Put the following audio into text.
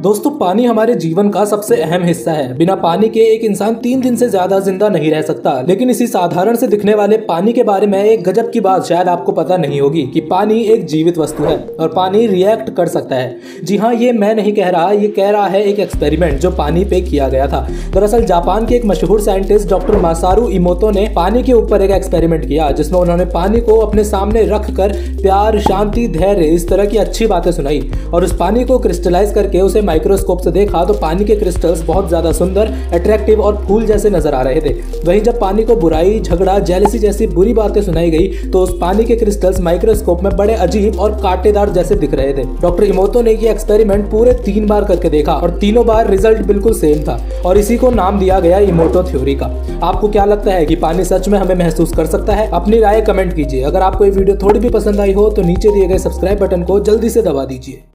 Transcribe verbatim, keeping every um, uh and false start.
दोस्तों, पानी हमारे जीवन का सबसे अहम हिस्सा है। बिना पानी के एक इंसान तीन दिन से ज्यादा जिंदा नहीं रह सकता। लेकिन इसी साधारण से दिखने वाले पानी के बारे में एक गजब की बात शायद आपको पता नहीं होगी कि पानी एक जीवित वस्तु है और पानी रिएक्ट कर सकता है। जी हाँ, ये मैं नहीं कह रहा, ये कह रहा है एक एक्सपेरिमेंट जो पानी पे किया गया था। दरअसल जापान के एक मशहूर साइंटिस्ट डॉक्टर मासारू इमोतो ने पानी के ऊपर एक एक्सपेरिमेंट किया, जिसमें उन्होंने पानी को अपने सामने रखकर प्यार, शांति, धैर्य, इस तरह की अच्छी बातें सुनाई और उस पानी को क्रिस्टलाइज करके उसे माइक्रोस्कोप से देखा तो पानी के क्रिस्टल्स बहुत ज्यादा सुंदर, अट्रैक्टिव और फूल जैसे नजर आ रहे थे। वहीं जब पानी को बुराई, झगड़ा, जेलसी जैसी बुरी बातें सुनाई गई तो उस पानी के क्रिस्टल्स माइक्रोस्कोप में बड़े अजीब और कांटेदार जैसे दिख रहे थे। डॉक्टर इमोतो ने ये एक्सपेरिमेंट पूरे तीन बार करके देखा और तीनों बार रिजल्ट बिल्कुल सेम था और इसी को नाम दिया गया इमोतो थ्योरी का। आपको क्या लगता है कि पानी सच में हमें महसूस कर सकता है? अपनी राय कमेंट कीजिए। अगर आपको ये वीडियो थोड़ी भी पसंद आई हो तो नीचे दिए गए सब्सक्राइब बटन को जल्दी से दबा दीजिए।